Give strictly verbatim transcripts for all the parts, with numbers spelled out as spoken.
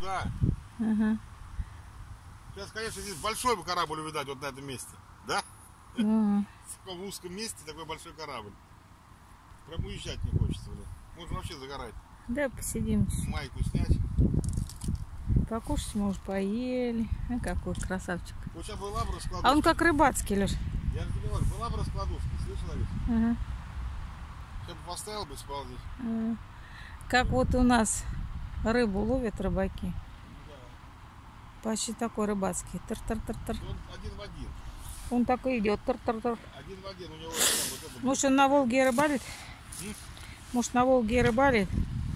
Да. Ага. Сейчас, конечно, здесь большой корабль увидать вот на этом месте. Да? Ага. В таком узком месте такой большой корабль. Прям уезжать не хочется, блин. Можно вообще загорать. Да, посидим чуть-чуть. Майку снять. Покушать мы уже поели. А какой красавчик. Вот сейчас была бы раскладушка. А он как рыбацкий, Леш. Я же говорю, была бы раскладушка, слышала ведь? Ага. Я бы поставил бы спал здесь. Ага. Как вот у нас рыбу ловят рыбаки. Да. Почти такой рыбацкий. Тар-тар-тар-тар. Он один в один. Он такой идет. Тар-тар-тар. Один в один. У него вот это... Может, он на Волге рыбалит? М? Может, на Волге рыбалит?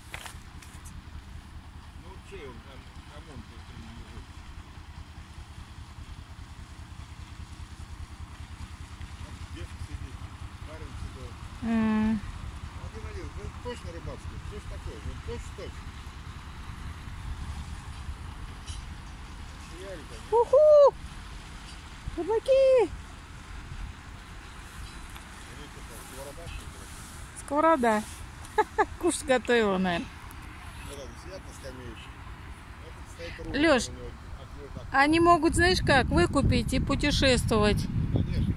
Ну, чей он там, кому он тут лежит? Девка сидит, парень сидит. А, Один-один. Ну, точно рыбацкий. Что ж такое? Ну, точно-точно. Сериале там. Уху! Рыбаки! Или что там, сковорода, что ли? Сковорода. Кушать готовила, наверное. Вот они сидят на скамеечке. Этот стоит рука, Лёш, у него от- от- они могут, знаешь как, выкупить и путешествовать. Конечно.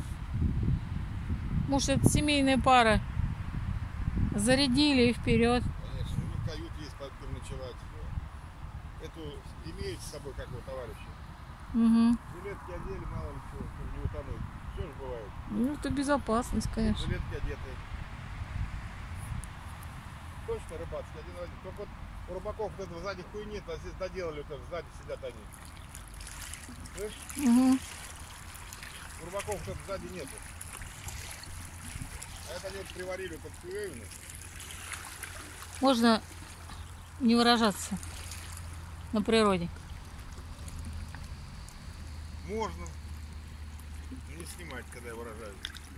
Может, это семейная пара. Зарядили и вперед. Конечно, у них кают есть под переночевать. Ну, эту имеют с собой как его товарищи. Угу. Жилетки одели, мало ли чего, чтобы не утонуть. Все же бывает. Ну, это безопасность, конечно. Жилетки одеты. Точно рыбацкий, один в один. Только вот у рыбаков вот этого сзади хуй нет, а здесь доделали, вот это, сзади сидят они. Слышь? Угу. У рыбаков вот это сзади нету. А это они вот приварили под хуевину. Можно не выражаться на природе. Можно не снимать, когда я выражаюсь.